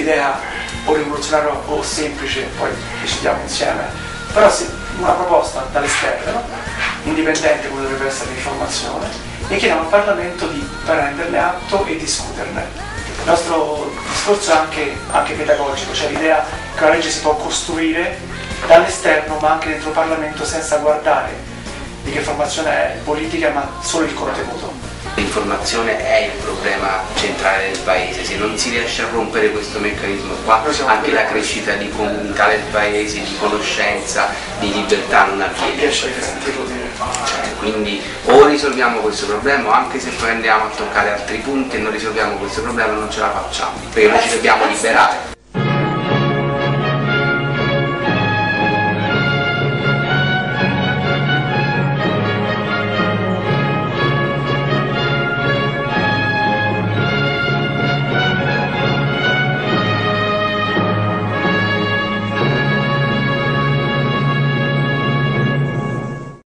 idea o rivoluzionaria o semplice, poi decidiamo insieme, però una proposta dall'esterno, indipendente come dovrebbe essere l'informazione, e chiediamo al Parlamento di prenderne atto e discuterne. Il nostro discorso è anche pedagogico, cioè l'idea che la legge si può costruire dall'esterno ma anche dentro il Parlamento senza guardare di che formazione è politica ma solo il contenuto. L'informazione è il problema centrale del paese, se non si riesce a rompere questo meccanismo qua, anche la crescita di comunità del paese, di conoscenza, di libertà non avviene. Quindi o risolviamo questo problema, o anche se poi andiamo a toccare altri punti e non risolviamo questo problema non ce la facciamo, perché noi ci dobbiamo liberare.